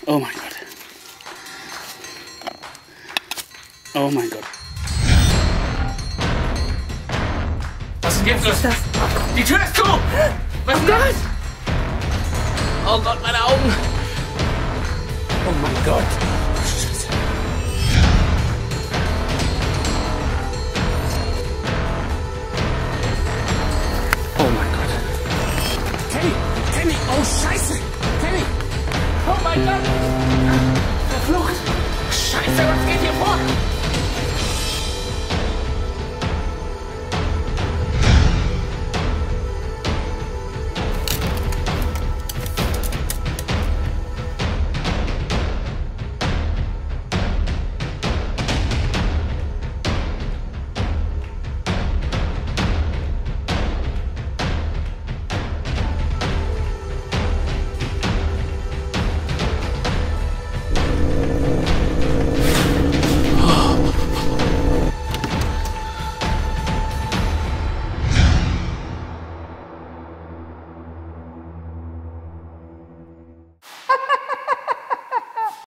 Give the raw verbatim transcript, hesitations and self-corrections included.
Oh mein Gott. Oh mein Gott. Was ist jetzt los? Was ist das? Die Tür ist zu! Was ist das? Oh Gott, meine Augen! Oh mein Gott! Scheiße. Oh mein Gott! Kenny! Kenny! Oh Scheiße! Kenny! Oh mein Gott! Verflucht! Scheiße, was geht hier vor?